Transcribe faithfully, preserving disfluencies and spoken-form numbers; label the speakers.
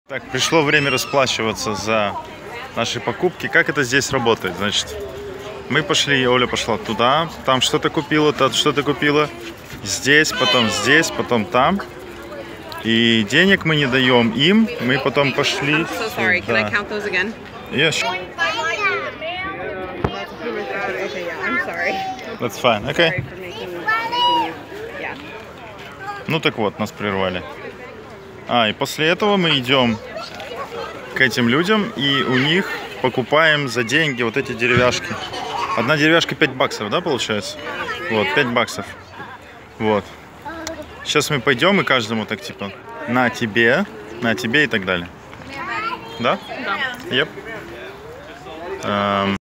Speaker 1: Так, пришло время расплачиваться за наши покупки. Как это здесь работает? Значит, мы пошли, Оля пошла туда, там что-то купила, тут что-то купила, здесь, потом здесь, потом там. И денег мы не даем им, мы потом пошли.
Speaker 2: So sorry, can I count those again?
Speaker 1: Yes.
Speaker 2: Okay, yeah, I'm sorry.
Speaker 1: That's fine. Okay.
Speaker 2: Sorry for making, making you, yeah.
Speaker 1: Ну так вот, нас прервали. А, и после этого мы идем к этим людям и у них покупаем за деньги вот эти деревяшки. Одна деревяшка пять баксов, да, получается? Вот, пять баксов. Вот. Сейчас мы пойдем и каждому так типа на тебе, на тебе и так далее. Да?
Speaker 2: Да.
Speaker 1: Yep. Um...